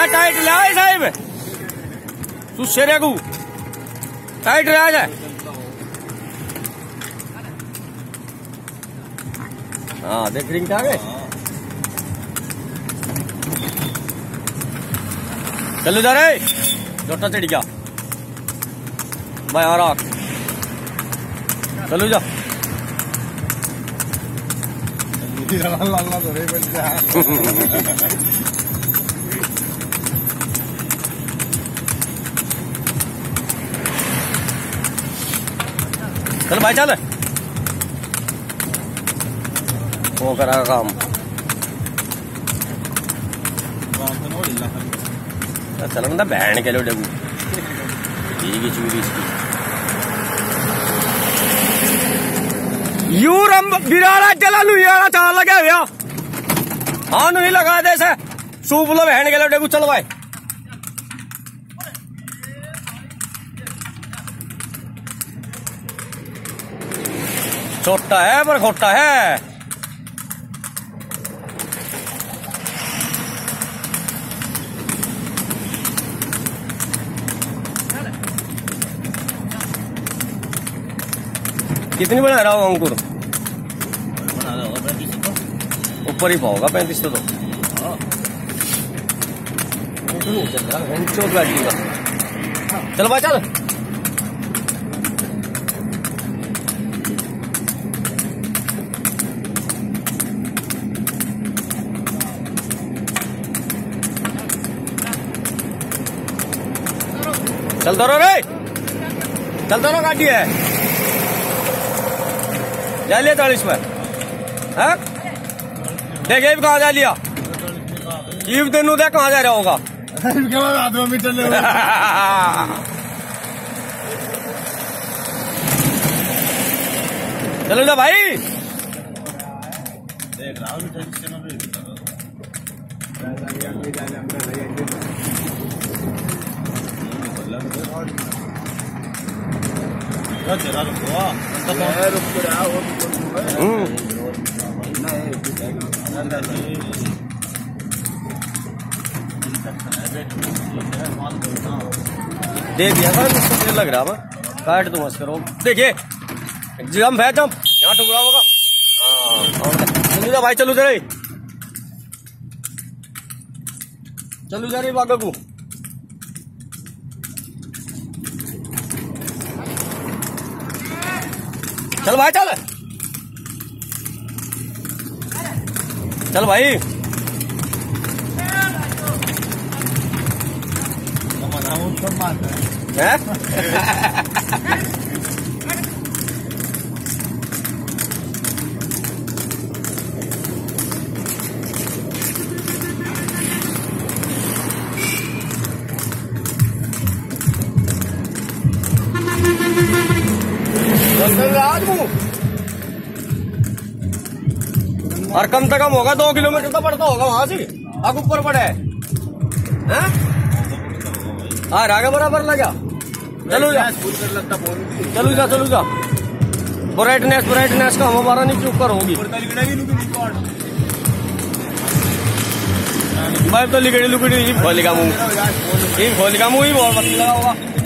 Tight ले साहिब तू शेरे को टाइट रह जाए। हाँ देख रिंग आ गए। चलो जा रहे जोटा चढ़ गया भाई आ रहा। चलो जा चल भाई चल वो करा काम चल बंदा बहन के लो डबू ठीक है चूरी इसकी यू रम बिराला चला लू यारा चला लगा भैया। हाँ नहीं लगा दे से सूप लो बहन के लो डबू चल भाई। छोटा है पर खोटा है। कितनी बना रहा होगा अंकुर? ऊपर ही पाओगा 35 तो गाड़ी का। चल भाई चल चलता रहो रे चलता रहो गाड़ी है जा लिया 40 पर। हाँ देखे कहाँ जा लिया ईव तेनू दे कहाँ जा रहा होगा। चलो जा भाई देख रहा दे दिया था मुझको लग रहा काट तुम हंस करो। देखिए जंप है जंप यहाँ टुकड़ा होगा। चलो जा भाई चलो जा रही चलो जा रही बागा को। चल भाई चल चल भाई है और कम से कम होगा 2 किलोमीटर तो पड़ता होगा वहां से अब ऊपर पड़े हैं। हाँ आगे बराबर लगा। चलो जा चलो जा चलो जा ब्राइटनेस का हमारा नीचे ऊपर होगी। मैं तो लिगड़ी लुगड़ी खोलेगा मुंह ही बहुत पतला होगा।